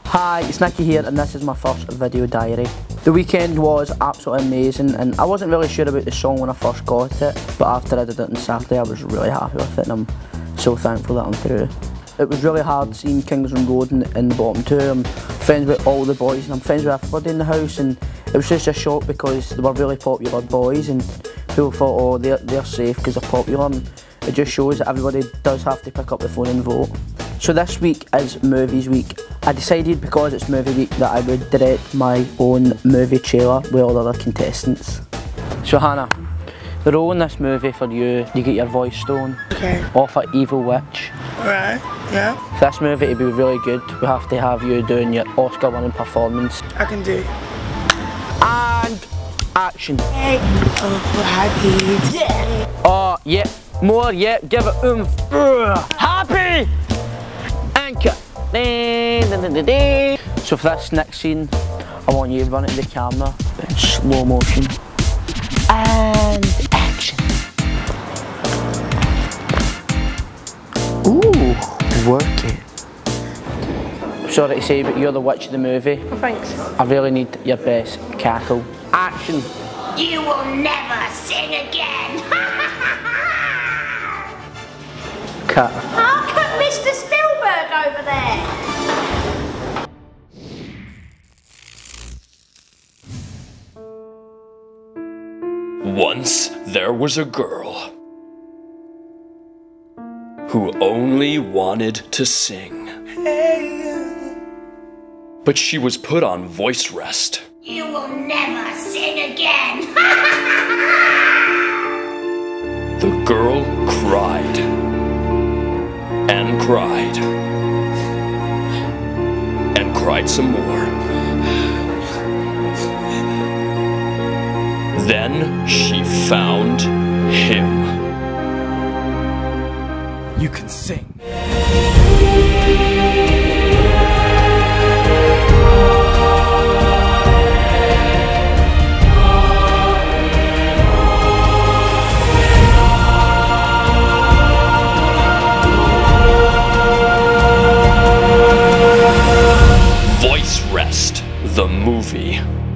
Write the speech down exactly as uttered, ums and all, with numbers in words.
Hi, it's Nicky here and this is my first video diary. The weekend was absolutely amazing and I wasn't really sure about the song when I first got it, but after I did it on Saturday I was really happy with it and I'm so thankful that I'm through. It was really hard seeing Kingsland Road in, in the bottom two. I'm friends with all the boys and I'm friends with everybody in the house, and it was just a shock because they were really popular boys and people thought, oh, they're, they're safe because they're popular, and it just shows that everybody does have to pick up the phone and vote. So this week is Movies Week. I decided because it's Movie Week that I would direct my own movie trailer with all the other contestants. So Hannah, the role in this movie for you, you get your voice stone okay. off an evil witch. Right, yeah. For this movie to be really good, we have to have you doing your Oscar winning performance. I can do. And action. Hey, oh, happy. Yeah! Oh, yeah, more, yeah, give it oomph. Ugh. Happy! And cut. So for this next scene, I want you to run it to the camera in slow motion. And action. Ooh, work it. Sorry to say, but you're the witch of the movie. Oh, thanks. I really need your best cackle. Action. You will never sing again. Cut. Look at Mister Spielberg over there. Once there was a girl who only wanted to sing. But she was put on voice rest. You will never sing again. The girl cried and cried and cried some more. Then she found him. You can sing. Voice Rest, the movie.